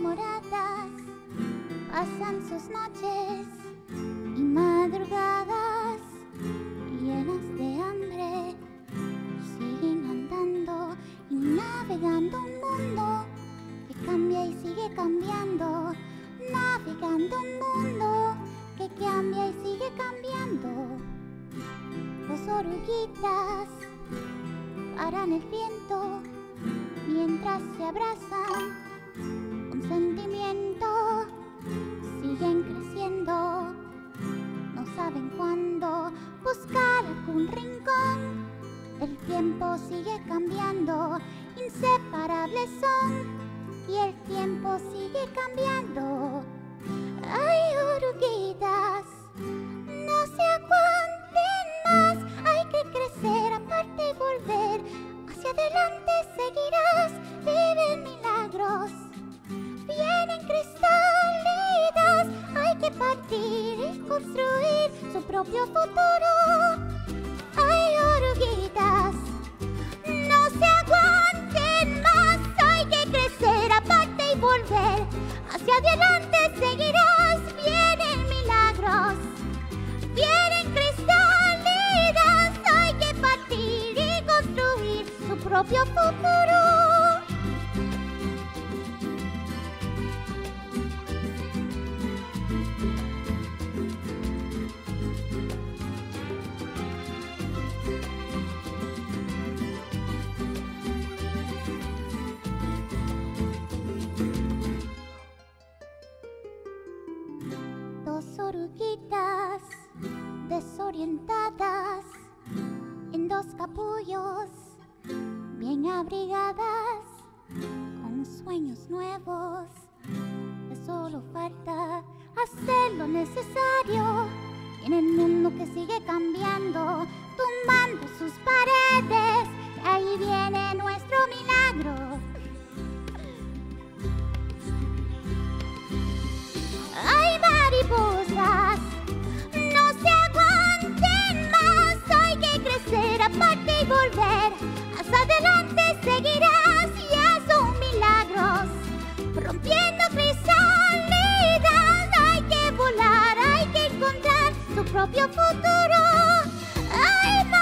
enamoradas pasan sus noches y madrugadas llenas de hambre. Siguen andando y navegando un mundo que cambia y sigue cambiando. Navegando un mundo que cambia y sigue cambiando. Dos oruguitas paran el viento mientras se abrazan con sentimiento. Siguen creciendo, no saben cuándo buscar algún rincón. El tiempo sigue cambiando, inseparables son y el tiempo sigue cambiando. Ay, oruguitas, no se aguanten más. Hay que crecer, aparte y volver. Hacia adelante seguirás, viven milagros, vienen cristálidas. Hay que partir y construir su propio futuro. Ay, oruguitas, no se aguanten más. Hay que crecer, aparte y volver. Hacia adelante seguirás, vienen milagros, vienen cristálidas. Hay que partir y construir su propio futuro. Dos oruguitas desorientadas en dos capullos bien abrigadas con sueños nuevos. Que solo falta hacer lo necesario en el mundo que sigue cambiando, tumbando sus paredes. Ahí viene nuestro milagro. ¡Ay, mariposas! ¡No se aguanten más! Hay que crecer, aparte y volver. Hacia adelante seguirás, ya son milagros, rompiendo crisálida. Hay que volar, hay que encontrar su propio futuro. ¡Ay,